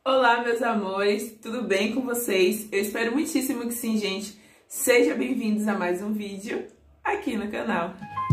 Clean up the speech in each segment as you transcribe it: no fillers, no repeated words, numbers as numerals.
Olá, meus amores, tudo bem com vocês? Eu espero muitíssimo que sim, gente. Sejam bem-vindos a mais um vídeo aqui no canal.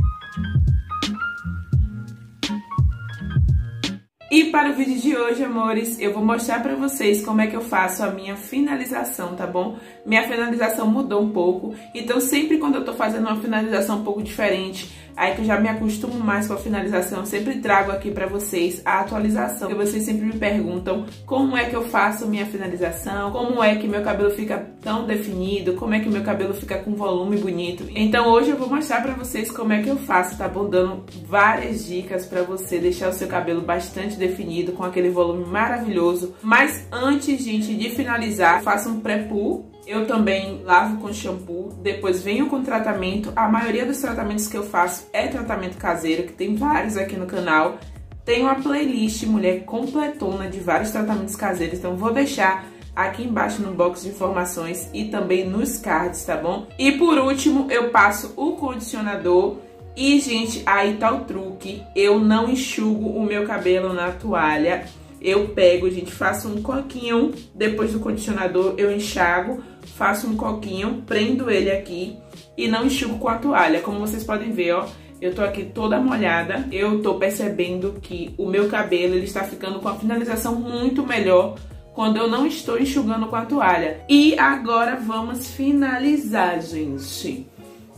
E para o vídeo de hoje, amores, eu vou mostrar pra vocês como é que eu faço a minha finalização, tá bom? Minha finalização mudou um pouco, então sempre quando eu tô fazendo uma finalização um pouco diferente, aí que eu já me acostumo mais com a finalização, eu sempre trago aqui pra vocês a atualização. Porque vocês sempre me perguntam como é que eu faço minha finalização, como é que meu cabelo fica tão definido, como é que meu cabelo fica com volume bonito. Então hoje eu vou mostrar pra vocês como é que eu faço, tá bom? Dando várias dicas pra você deixar o seu cabelo bastante definido, com aquele volume maravilhoso. Mas antes, gente, de finalizar, faça um pré-poo. Eu também lavo com shampoo, depois venho com tratamento. A maioria dos tratamentos que eu faço é tratamento caseiro, que tem vários aqui no canal. Tem uma playlist, mulher, completona de vários tratamentos caseiros, então vou deixar aqui embaixo no box de informações e também nos cards, tá bom? E por último, eu passo o condicionador. E, gente, aí tá o truque, eu não enxugo o meu cabelo na toalha. Eu pego, gente, faço um coquinho, depois do condicionador eu enxago, faço um coquinho, prendo ele aqui e não enxugo com a toalha. Como vocês podem ver, ó, eu tô aqui toda molhada, eu tô percebendo que o meu cabelo, ele está ficando com a finalização muito melhor quando eu não estou enxugando com a toalha. E agora vamos finalizar, gente.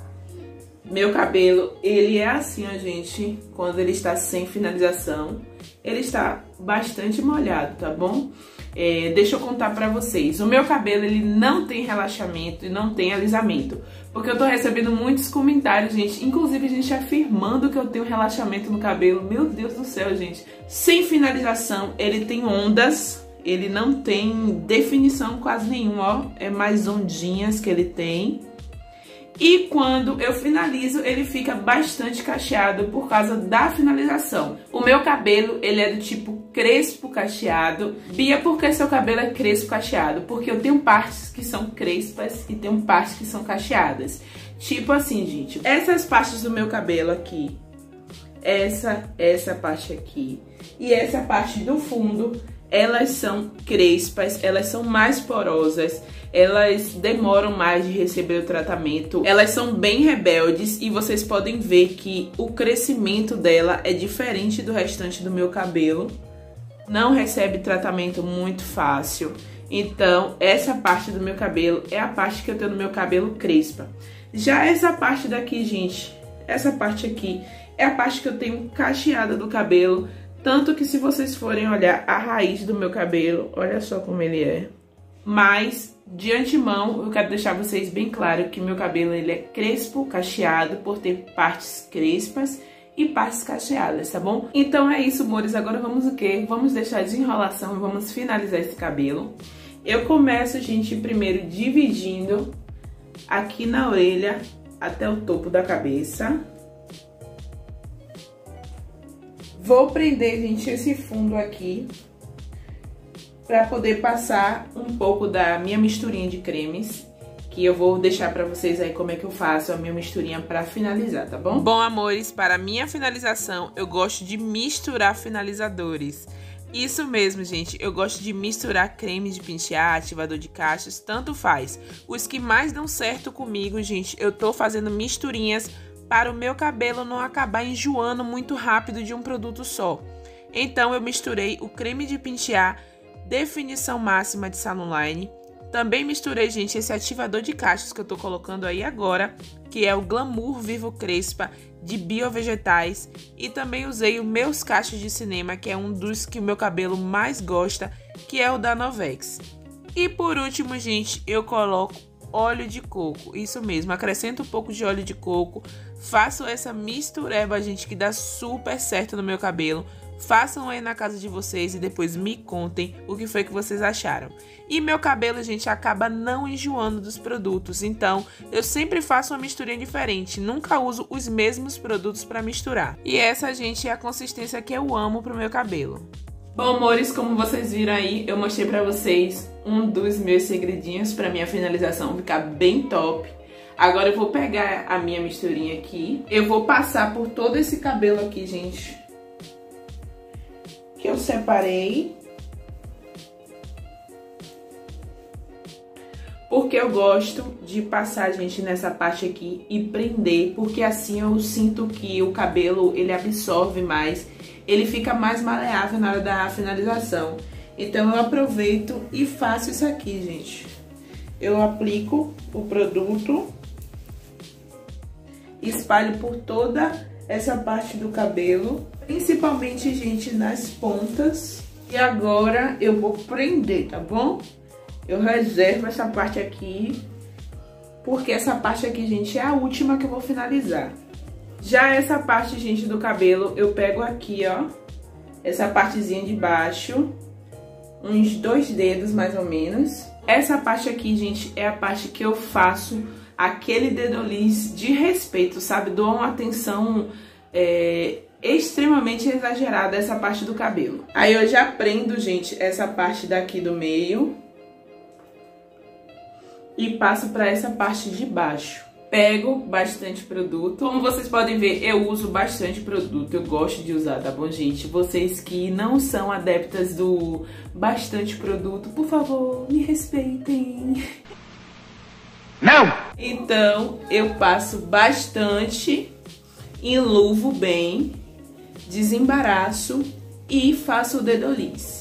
Meu cabelo, ele é assim, ó, gente, quando ele está sem finalização, ele está bastante molhado, tá bom? Deixa eu contar pra vocês, o meu cabelo, ele não tem relaxamento e não tem alisamento, porque eu tô recebendo muitos comentários, gente, inclusive gente afirmando que eu tenho relaxamento no cabelo. Meu Deus do céu, gente. Sem finalização, ele tem ondas, ele não tem definição quase nenhuma, ó, é mais ondinhas que ele tem. E quando eu finalizo, ele fica bastante cacheado por causa da finalização. O meu cabelo, ele é do tipo crespo cacheado. Bia, por que seu cabelo é crespo cacheado? Porque eu tenho partes que são crespas e tenho partes que são cacheadas. Tipo assim, gente, essas partes do meu cabelo aqui, essa parte aqui e essa parte do fundo, elas são crespas, elas são mais porosas, elas demoram mais de receber o tratamento, elas são bem rebeldes e vocês podem ver que o crescimento dela é diferente do restante do meu cabelo, não recebe tratamento muito fácil. Então essa parte do meu cabelo é a parte que eu tenho no meu cabelo crespa. Já essa parte daqui, gente, essa parte aqui é a parte que eu tenho cacheada do cabelo. Tanto que se vocês forem olhar a raiz do meu cabelo, olha só como ele é. Mas, de antemão, eu quero deixar vocês bem claro que meu cabelo, ele é crespo, cacheado, por ter partes crespas e partes cacheadas, tá bom? Então é isso, amores. Agora vamos o quê? Vamos deixar de enrolação e vamos finalizar esse cabelo. Eu começo, gente, primeiro dividindo aqui na orelha até o topo da cabeça. Vou prender, gente, esse fundo aqui para poder passar um pouco da minha misturinha de cremes, que eu vou deixar para vocês aí como é que eu faço a minha misturinha para finalizar, tá bom? Bom, amores, para a minha finalização, eu gosto de misturar finalizadores. Isso mesmo, gente, eu gosto de misturar creme de pentear, ativador de cachos, tanto faz. Os que mais dão certo comigo, gente, eu tô fazendo misturinhas para o meu cabelo não acabar enjoando muito rápido de um produto só. Então eu misturei o creme de pentear definição máxima de Salon Line. Também misturei, gente, esse ativador de cachos que eu tô colocando aí agora, que é o Glamour Vivo Crespa de biovegetais. E também usei os meus cachos de cinema, que é um dos que o meu cabelo mais gosta, que é o da Novex. E por último, gente, eu coloco óleo de coco, isso mesmo, acrescento um pouco de óleo de coco, faço essa mistureba, gente, que dá super certo no meu cabelo. Façam aí na casa de vocês e depois me contem o que foi que vocês acharam. E meu cabelo, gente, acaba não enjoando dos produtos, então eu sempre faço uma misturinha diferente, nunca uso os mesmos produtos para misturar. E essa, gente, é a consistência que eu amo pro meu cabelo. Bom, amores, como vocês viram aí, eu mostrei pra vocês um dos meus segredinhos pra minha finalização ficar bem top. Agora eu vou pegar a minha misturinha aqui, eu vou passar por todo esse cabelo aqui, gente, que eu separei. Porque eu gosto de passar, gente, nessa parte aqui e prender, porque assim eu sinto que o cabelo, ele absorve mais, ele fica mais maleável na hora da finalização. Então eu aproveito e faço isso aqui, gente. Eu aplico o produto, espalho por toda essa parte do cabelo, principalmente, gente, nas pontas. E agora eu vou prender, tá bom? Eu reservo essa parte aqui, porque essa parte aqui, gente, é a última que eu vou finalizar. Já essa parte, gente, do cabelo, eu pego aqui, ó, essa partezinha de baixo, uns 2 dedos mais ou menos. Essa parte aqui, gente, é a parte que eu faço aquele dedoliz de respeito, sabe? Dou uma atenção extremamente exagerada a essa parte do cabelo. Aí eu já prendo, gente, essa parte daqui do meio e passo para essa parte de baixo. Pego bastante produto. Como vocês podem ver, eu uso bastante produto. Eu gosto de usar, tá bom, gente? Vocês que não são adeptas do bastante produto, por favor, me respeitem. Não! Então, eu passo bastante, enluvo bem, desembaraço e faço o dedoliz.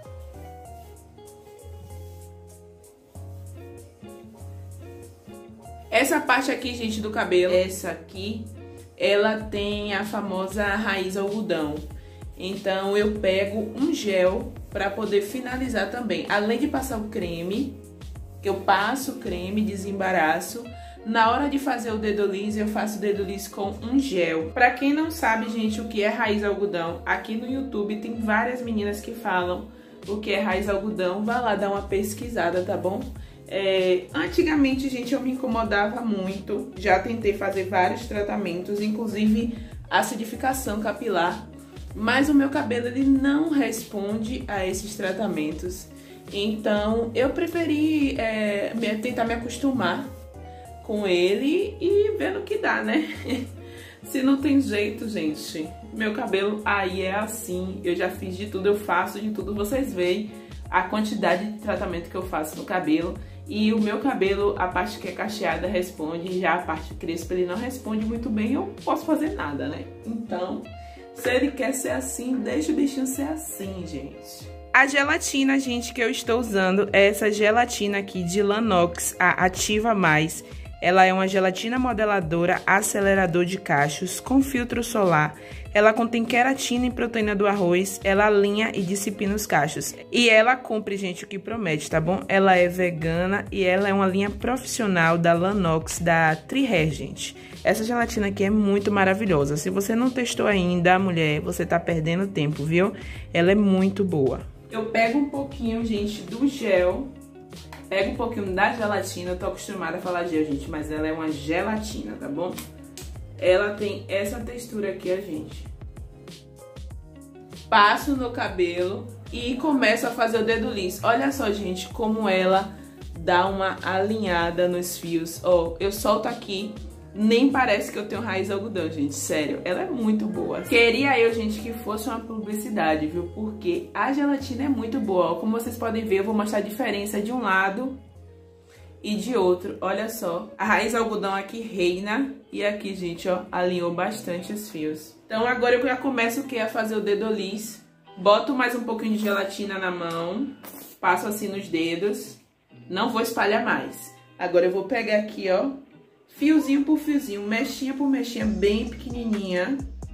Essa parte aqui, gente, do cabelo, essa aqui, ela tem a famosa raiz algodão. Então, eu pego um gel para poder finalizar também. Além de passar o creme, que eu passo o creme, desembaraço. Na hora de fazer o dedoliz, eu faço o dedoliz com um gel. Pra quem não sabe, gente, o que é raiz algodão, aqui no YouTube tem várias meninas que falam o que é raiz algodão. Vai lá dar uma pesquisada, tá bom? Antigamente, gente, eu me incomodava muito. Já tentei fazer vários tratamentos, inclusive acidificação capilar. Mas o meu cabelo, ele não responde a esses tratamentos. Então, eu preferi tentar me acostumar com ele e ver no que dá, né? Se não tem jeito, gente, meu cabelo aí é assim. Eu já fiz de tudo, eu faço de tudo. Vocês veem a quantidade de tratamento que eu faço no cabelo. E o meu cabelo, a parte que é cacheada responde, já a parte crespa ele não responde muito bem. Eu não posso fazer nada, né? Então, se ele quer ser assim, deixa o bichinho ser assim, gente. A gelatina, gente, que eu estou usando é essa gelatina aqui de Lanox, a Ativa Mais. Ela é uma gelatina modeladora, acelerador de cachos, com filtro solar. Ela contém queratina e proteína do arroz, ela alinha e disciplina os cachos. E ela cumpre, gente, o que promete, tá bom? Ela é vegana e ela é uma linha profissional da Lanox, da Trihair, gente. Essa gelatina aqui é muito maravilhosa. Se você não testou ainda, mulher, você tá perdendo tempo, viu? Ela é muito boa. Eu pego um pouquinho, gente, do gel, pego um pouquinho da gelatina. Eu tô acostumada a falar gel, gente, mas ela é uma gelatina, tá bom? Ela tem essa textura aqui, ó, gente. Passo no cabelo e começo a fazer o dedoliz. Olha só, gente, como ela dá uma alinhada nos fios. Ó, eu solto aqui. Nem parece que eu tenho raiz algodão, gente, sério, ela é muito boa. Queria eu, gente, que fosse uma publicidade, viu, porque a gelatina é muito boa. Ó, como vocês podem ver, eu vou mostrar a diferença de um lado e de outro. Olha só, a raiz algodão aqui reina e aqui, gente, ó, alinhou bastante os fios. Então agora eu já começo o que? A fazer o dedoliz. Boto mais um pouquinho de gelatina na mão, passo assim nos dedos, não vou espalhar mais. Agora eu vou pegar aqui, ó, fiozinho por fiozinho, mechinha por mechinha, bem pequenininha.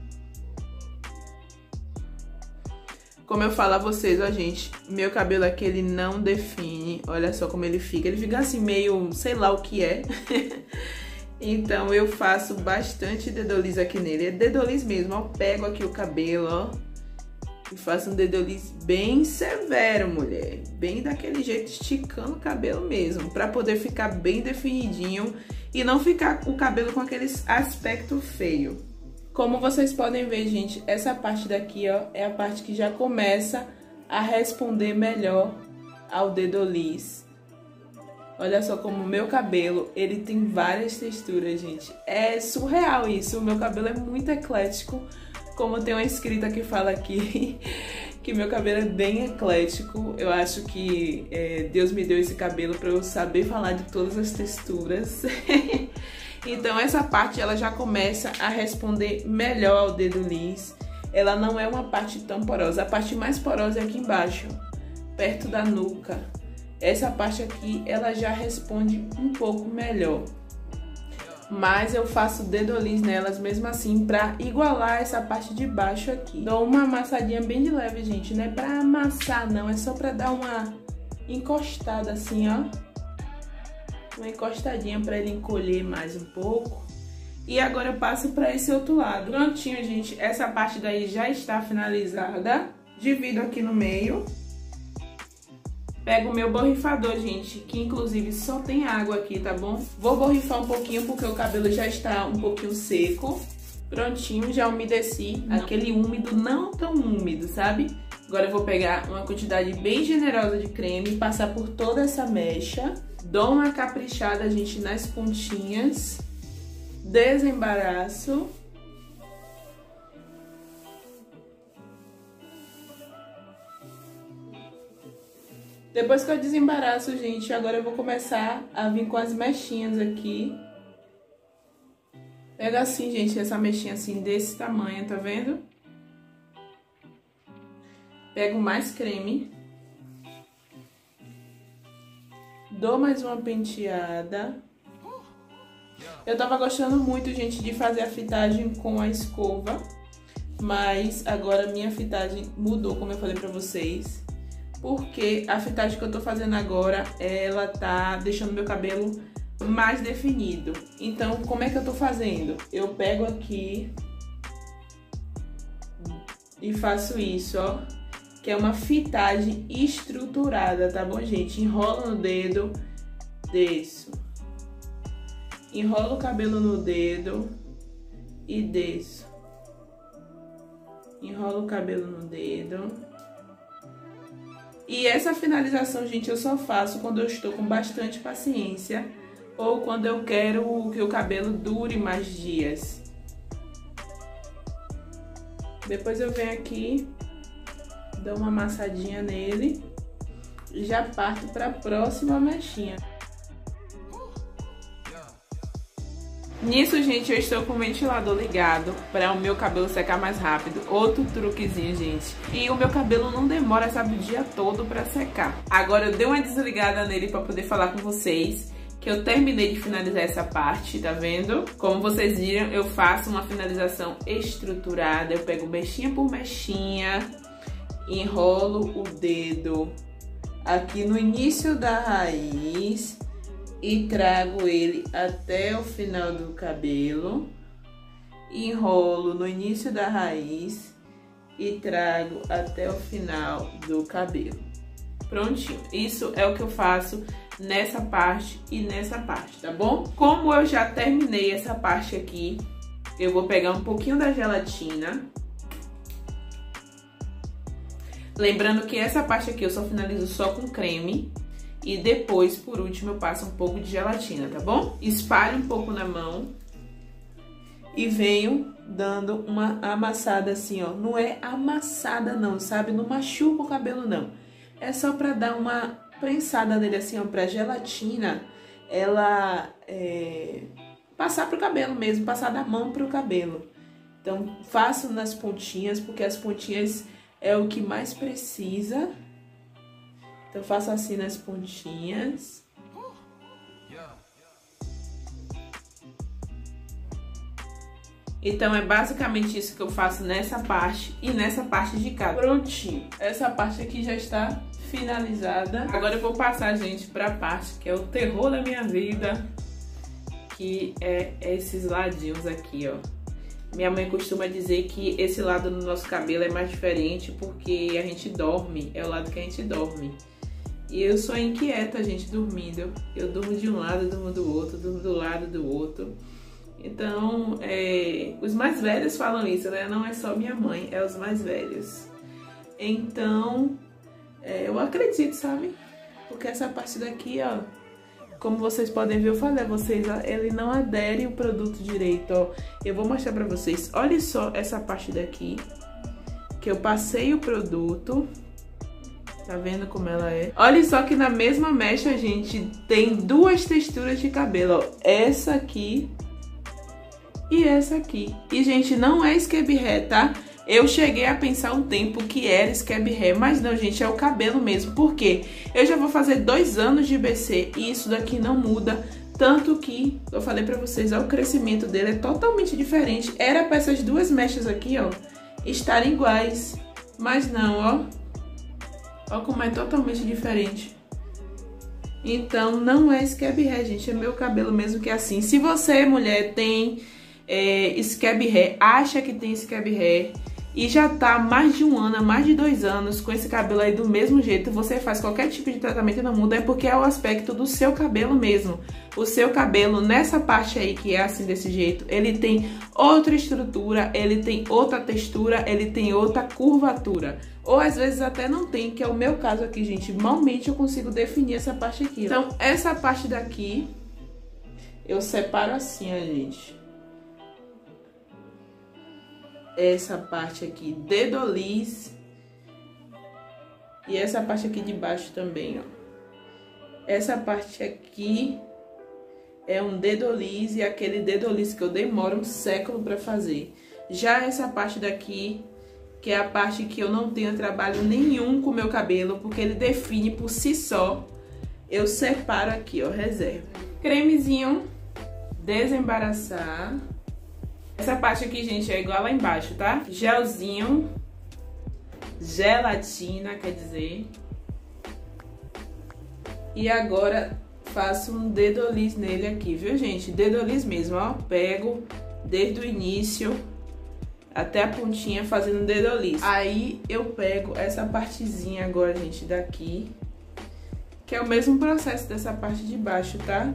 Como eu falo a vocês, ó, gente, meu cabelo aqui, ele não define. Olha só como ele fica. Ele fica assim, meio, sei lá o que é. Então, eu faço bastante dedoliz aqui nele. É dedoliz mesmo, ó. Pego aqui o cabelo, ó. E faço um dedoliz bem severo, mulher. Bem daquele jeito, esticando o cabelo mesmo. Pra poder ficar bem definidinho e não ficar o cabelo com aquele aspecto feio. Como vocês podem ver, gente, essa parte daqui, ó, é a parte que já começa a responder melhor ao dedoliz. Olha só como o meu cabelo, ele tem várias texturas, gente. É surreal isso, o meu cabelo é muito eclético. Como tem uma escrita que fala aqui, que meu cabelo é bem eclético. Eu acho que Deus me deu esse cabelo para eu saber falar de todas as texturas. Então essa parte ela já começa a responder melhor ao dedo lis. Ela não é uma parte tão porosa. A parte mais porosa é aqui embaixo, perto da nuca. Essa parte aqui ela já responde um pouco melhor. Mas eu faço dedo lis nelas mesmo assim pra igualar essa parte de baixo aqui. Dou uma amassadinha bem de leve, gente. Não é pra amassar, não. É só pra dar uma encostada assim, ó. Uma encostadinha pra ele encolher mais um pouco. E agora eu passo pra esse outro lado. Prontinho, gente. Essa parte daí já está finalizada. Divido aqui no meio. Pego o meu borrifador, gente, que inclusive só tem água aqui, tá bom? Vou borrifar um pouquinho porque o cabelo já está um pouquinho seco. Prontinho, já umedeci. Aquele úmido, não tão úmido, sabe? Agora eu vou pegar uma quantidade bem generosa de creme e passar por toda essa mecha. Dou uma caprichada, gente, nas pontinhas. Desembaraço. Depois que eu desembaraço, gente, agora eu vou começar a vir com as mechinhas aqui. Pega assim, gente, essa mechinha assim desse tamanho, tá vendo? Pego mais creme. Dou mais uma penteada. Eu tava gostando muito, gente, de fazer a fitagem com a escova. Mas agora minha fitagem mudou, como eu falei pra vocês. Porque a fitagem que eu tô fazendo agora, ela tá deixando meu cabelo mais definido. Então, como é que eu tô fazendo? Eu pego aqui e faço isso, ó. Que é uma fitagem estruturada, tá bom, gente? Enrolo no dedo, desço. Enrolo o cabelo no dedo e desço. Enrolo o cabelo no dedo. E essa finalização, gente, eu só faço quando eu estou com bastante paciência ou quando eu quero que o cabelo dure mais dias. Depois eu venho aqui, dou uma amassadinha nele e já parto para a próxima mechinha. Nisso, gente, eu estou com o ventilador ligado para o meu cabelo secar mais rápido. Outro truquezinho, gente. E o meu cabelo não demora, sabe, o dia todo para secar. Agora eu dei uma desligada nele para poder falar com vocês que eu terminei de finalizar essa parte, tá vendo? Como vocês viram, eu faço uma finalização estruturada. Eu pego mechinha por mechinha, enrolo o dedo aqui no início da raiz e trago ele até o final do cabelo, enrolo no início da raiz e trago até o final do cabelo. Prontinho, isso é o que eu faço nessa parte e nessa parte, tá bom? Como eu já terminei essa parte aqui, eu vou pegar um pouquinho da gelatina. Lembrando que essa parte aqui eu só finalizo só com creme. E depois, por último, eu passo um pouco de gelatina, tá bom? Espalho um pouco na mão e venho dando uma amassada assim, ó. Não é amassada não, sabe? Não machuca o cabelo não. É só pra dar uma prensada nele assim, ó, pra gelatina ela passar pro cabelo mesmo, passar da mão pro cabelo. Então, faço nas pontinhas, porque as pontinhas é o que mais precisa. Então, faço assim nas pontinhas. Então, é basicamente isso que eu faço nessa parte e nessa parte de cá. Prontinho. Essa parte aqui já está finalizada. Agora eu vou passar, gente, pra parte que é o terror da minha vida, que é esses ladinhos aqui, ó. Minha mãe costuma dizer que esse lado do nosso cabelo é mais diferente porque a gente dorme, é o lado que a gente dorme. E eu sou inquieta, gente, dormindo. Eu durmo de um lado, durmo do outro, durmo do lado do outro. Então, os mais velhos falam isso, né? Não é só minha mãe, é os mais velhos. Então, eu acredito, sabe? Porque essa parte daqui, ó, como vocês podem ver, eu falei a vocês, ó, ele não adere o produto direito, ó. Eu vou mostrar pra vocês. Olha só essa parte daqui, que eu passei o produto. Tá vendo como ela é? Olha só que na mesma mecha, gente, tem duas texturas de cabelo, ó. Essa aqui e essa aqui. E, gente, não é scab hair, tá? Eu cheguei a pensar um tempo que era scab hair, mas não, gente, é o cabelo mesmo. Por quê? Eu já vou fazer 2 anos de BC e isso daqui não muda. Tanto que, eu falei pra vocês, ó, o crescimento dele é totalmente diferente. Era pra essas duas mechas aqui, ó, estarem iguais. Mas não, ó. Ó como é totalmente diferente. Então, não é scab hair, gente. É meu cabelo mesmo que é assim. Se você, mulher, tem scab hair, acha que tem scab hair e já tá há mais de 1 ano, há mais de 2 anos com esse cabelo aí do mesmo jeito, você faz qualquer tipo de tratamento e não muda, é porque é o aspecto do seu cabelo mesmo. O seu cabelo, nessa parte aí que é assim desse jeito, ele tem outra estrutura, ele tem outra textura, ele tem outra curvatura. Ou às vezes até não tem, que é o meu caso aqui, gente. Malmente eu consigo definir essa parte aqui. Então, essa parte daqui, eu separo assim, ó, gente. Essa parte aqui, dedo liso. E essa parte aqui de baixo também, ó. Essa parte aqui é um dedo liso e aquele dedo liso que eu demoro um século pra fazer. Já essa parte daqui, que é a parte que eu não tenho trabalho nenhum com o meu cabelo, porque ele define por si só, eu separo aqui, ó, reserva. Cremezinho, desembaraçar. Essa parte aqui, gente, é igual lá embaixo, tá? Gelzinho, gelatina, quer dizer. E agora faço um dedo liso nele aqui, viu, gente? Dedo liso mesmo, ó. Pego desde o início até a pontinha fazendo dedo liso. Aí eu pego essa partezinha agora, gente, daqui, que é o mesmo processo dessa parte de baixo, tá?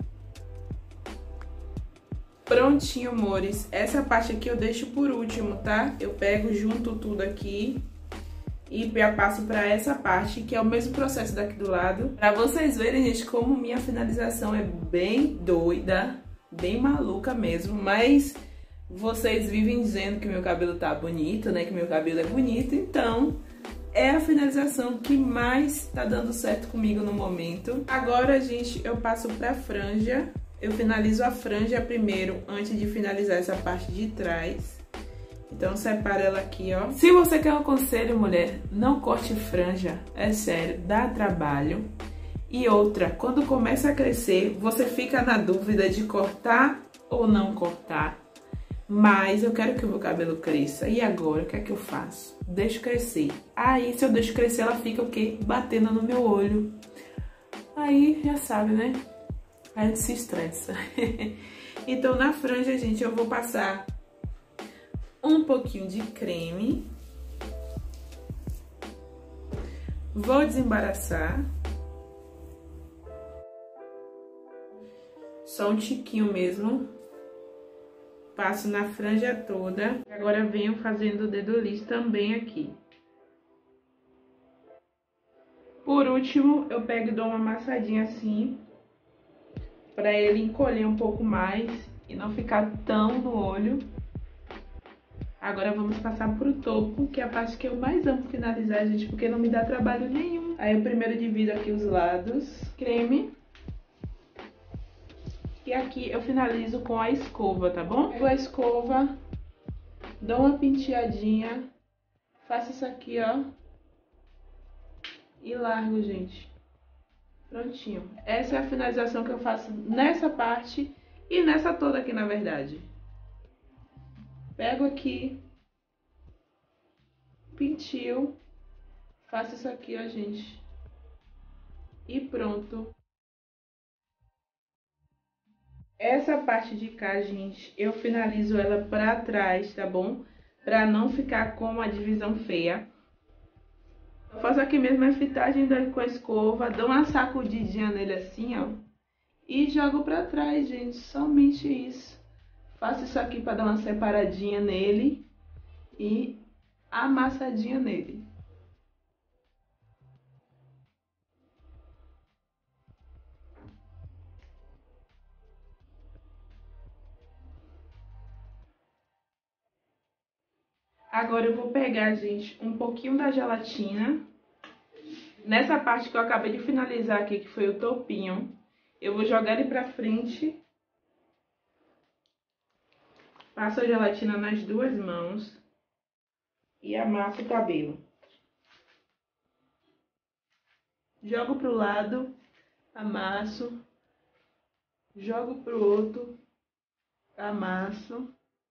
Prontinho, amores. Essa parte aqui eu deixo por último, tá? Eu pego, junto tudo aqui e já passo pra essa parte, que é o mesmo processo daqui do lado. Pra vocês verem, gente, como minha finalização é bem doida, bem maluca mesmo, mas vocês vivem dizendo que meu cabelo tá bonito, né? Que meu cabelo é bonito, então é a finalização que mais tá dando certo comigo no momento. Agora, gente, eu passo pra franja. Eu finalizo a franja primeiro, antes de finalizar essa parte de trás. Então, separa ela aqui, ó. Se você quer um conselho, mulher, não corte franja. É sério, dá trabalho. E outra, quando começa a crescer, você fica na dúvida de cortar ou não cortar. Mas eu quero que o meu cabelo cresça. E agora, o que é que eu faço? Deixo crescer. Aí, se eu deixo crescer, ela fica o quê? Batendo no meu olho. Aí, já sabe, né? A gente se estressa. Então, na franja, gente, eu vou passar um pouquinho de creme. Vou desembaraçar. Só um tiquinho mesmo. Passo na franja toda. Agora venho fazendo o dedo liso também aqui. Por último, eu pego e dou uma amassadinha assim, pra ele encolher um pouco mais e não ficar tão no olho. Agora vamos passar pro topo, que é a parte que eu mais amo finalizar, gente, porque não me dá trabalho nenhum. Aí eu primeiro divido aqui os lados, creme. E aqui eu finalizo com a escova, tá bom? Pego a escova, dou uma penteadinha, faço isso aqui, ó, e largo, gente. Prontinho. Essa é a finalização que eu faço nessa parte e nessa toda aqui, na verdade. Pego aqui, pintio, faço isso aqui, ó, gente. E pronto. Essa parte de cá, gente, eu finalizo ela pra trás, tá bom? Pra não ficar com uma divisão feia. Eu faço aqui mesmo a fitagem com a escova, dou uma sacudidinha nele assim, ó. E jogo pra trás, gente, somente isso. Faço isso aqui pra dar uma separadinha nele e amassadinha nele. Agora eu vou pegar, gente, um pouquinho da gelatina. Nessa parte que eu acabei de finalizar aqui, que foi o topinho, eu vou jogar ele pra frente. Passo a gelatina nas duas mãos e amasso o cabelo. Jogo pro lado, amasso. Jogo pro outro, amasso.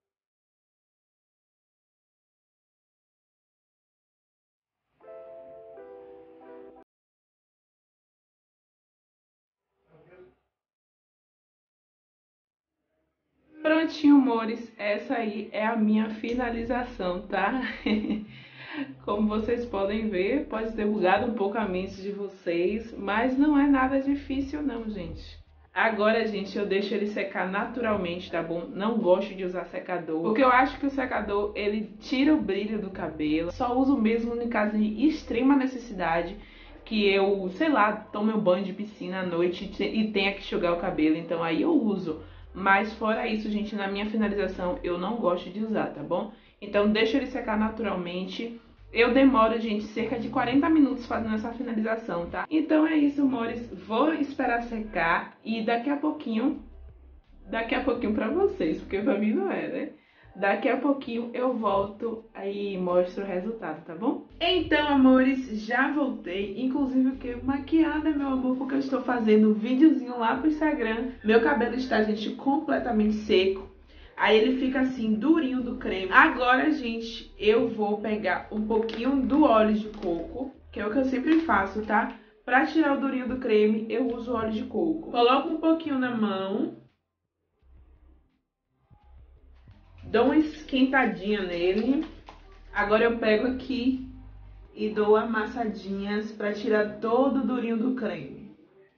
Prontinho, amores, essa aí é a minha finalização, tá? Como vocês podem ver, pode ter bugado um pouco a mente de vocês, mas não é nada difícil não, gente. Agora, gente, eu deixo ele secar naturalmente, tá bom? Não gosto de usar secador, porque eu acho que o secador, ele tira o brilho do cabelo. Só uso mesmo no caso de extrema necessidade, que eu, sei lá, tome um banho de piscina à noite e tenha que enxugar o cabelo, então aí eu uso. Mas fora isso, gente, na minha finalização eu não gosto de usar, tá bom? Então deixa ele secar naturalmente. Eu demoro, gente, cerca de 40 minutos fazendo essa finalização, tá? Então é isso, amores. Vou esperar secar e daqui a pouquinho pra vocês, porque pra mim não é, né? Daqui a pouquinho eu volto aí e mostro o resultado, tá bom? Então, amores, já voltei. Inclusive, fiquei maquiada, meu amor, porque eu estou fazendo um videozinho lá pro Instagram. Meu cabelo está, gente, completamente seco. Aí ele fica assim, durinho do creme. Agora, gente, eu vou pegar um pouquinho do óleo de coco, que é o que eu sempre faço, tá? Pra tirar o durinho do creme, eu uso óleo de coco. Coloco um pouquinho na mão. Dou uma esquentadinha nele. Agora eu pego aqui e dou amassadinhas pra tirar todo o durinho do creme.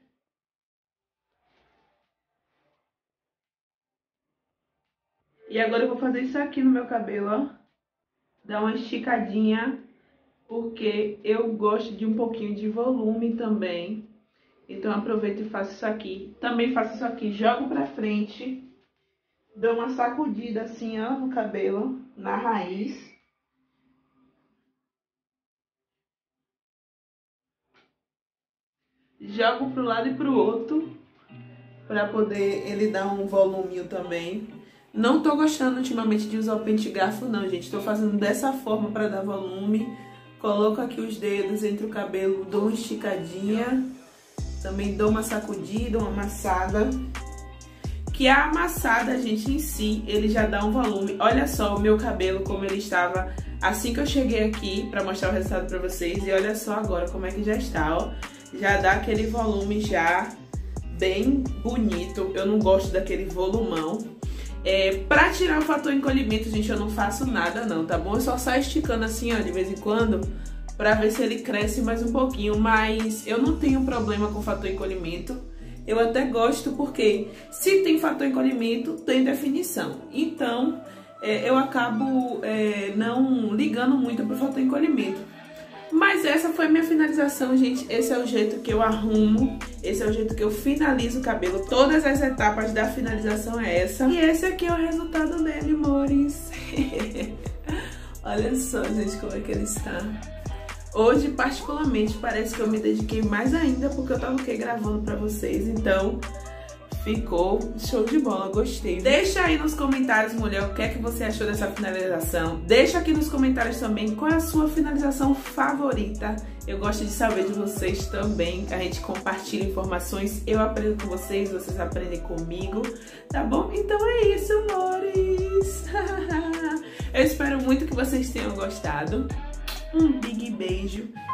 E agora eu vou fazer isso aqui no meu cabelo, ó. Dar uma esticadinha, porque eu gosto de um pouquinho de volume também. Então eu aproveito e faço isso aqui. Também faço isso aqui, jogo pra frente. Dou uma sacudida assim, ó, no cabelo, na raiz. Jogo pro lado e pro outro, pra poder ele dar um voluminho também. Não tô gostando ultimamente de usar o pente garfo não, gente. Tô fazendo dessa forma pra dar volume. Coloco aqui os dedos entre o cabelo, dou uma esticadinha. Também dou uma sacudida, uma amassada. Que a amassada, gente, em si, ele já dá um volume. Olha só o meu cabelo como ele estava assim que eu cheguei aqui pra mostrar o resultado pra vocês. E olha só agora como é que já está, ó. Já dá aquele volume já bem bonito. Eu não gosto daquele volumão. Pra tirar o fator encolhimento, gente, eu não faço nada não, tá bom? Eu só saio esticando assim, ó, de vez em quando, pra ver se ele cresce mais um pouquinho. Mas eu não tenho problema com o fator encolhimento. Eu até gosto porque se tem fator encolhimento, tem definição. Então, eu acabo não ligando muito pro fator encolhimento. Mas essa foi minha finalização, gente. Esse é o jeito que eu arrumo, esse é o jeito que eu finalizo o cabelo. Todas as etapas da finalização é essa. E esse aqui é o resultado dele, amores. Olha só, gente, como é que ele está. Hoje, particularmente, parece que eu me dediquei mais ainda porque eu tava gravando pra vocês, então ficou show de bola, gostei. Deixa aí nos comentários, mulher, o que é que você achou dessa finalização. Deixa aqui nos comentários também qual é a sua finalização favorita. Eu gosto de saber de vocês também, a gente compartilha informações, eu aprendo com vocês, vocês aprendem comigo, tá bom? Então é isso, amores! Eu espero muito que vocês tenham gostado. Um big beijo